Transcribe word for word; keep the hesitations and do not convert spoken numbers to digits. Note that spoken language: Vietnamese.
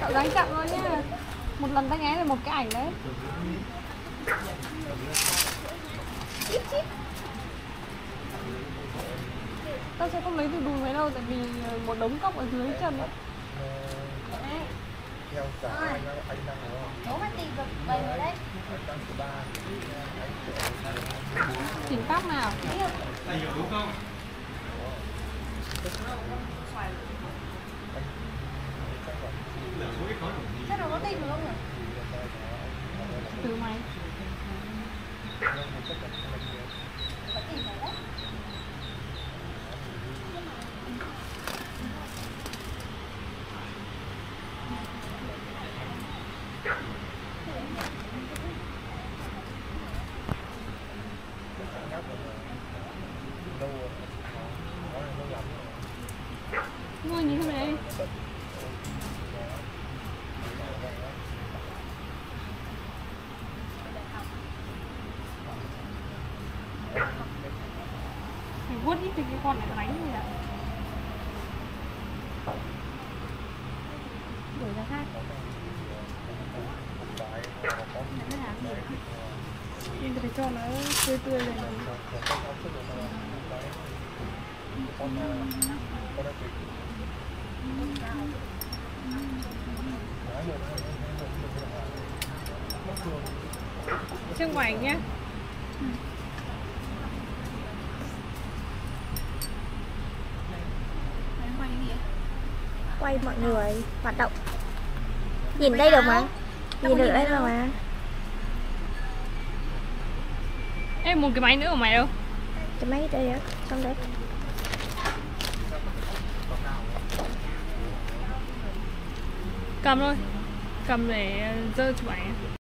Cậu đánh chậm thôi nhá. Một lần tao nháy rồi một cái ảnh đấy. Tao sẽ không lấy từ đùi mấy đâu, tại vì một đống cốc ở dưới chân đó. Đố mất tiền rồi, bày rồi đấy. Chỉnh tóc nào. Đây hiểu đúng không? Sao nó có tiền được không nhỉ? Từ mày. Có tiền rồi đấy. Ngồi nhìn thế này. Phải vuốt ít thì cái con này đánh rồi ạ. Đổi ra khác. Nhưng phải cho nó tươi tươi lên. Trưng hoành nhé. Quay mọi người hoạt động. Nhìn đây được mà. Nhìn được đây rồi mà. Ê, một cái máy nữa của mày đâu? Cái máy đây á, xong đấy. Cầm thôi. Cầm để dơ chụp ảnh.